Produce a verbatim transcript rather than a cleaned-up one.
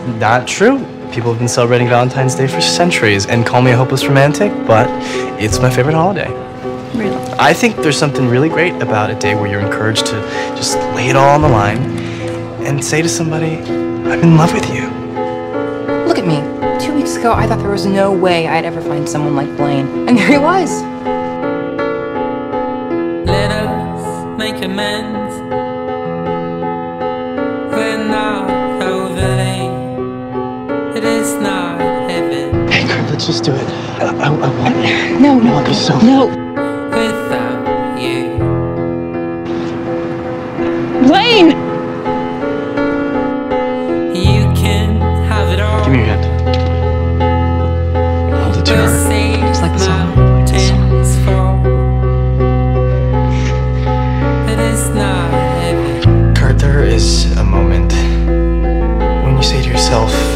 Not true. People have been celebrating Valentine's Day for centuries and call me a hopeless romantic, but it's my favorite holiday. Really? I think there's something really great about a day where you're encouraged to just lay it all on the line and say to somebody, I'm in love with you. Look at me. Two weeks ago, I thought there was no way I'd ever find someone like Klaine. And there he was. Let us make amends. We're not overlaid. It is not heaven. Hey, Kurt, let's just do it. I, I, I want No, no, I want you so no. Without you. Klaine! You can have it all. Give me your hand. Hold it to We'll her. see Just like the song. mountains fall. It is not heaven. Kurt, there is a moment when you say to yourself,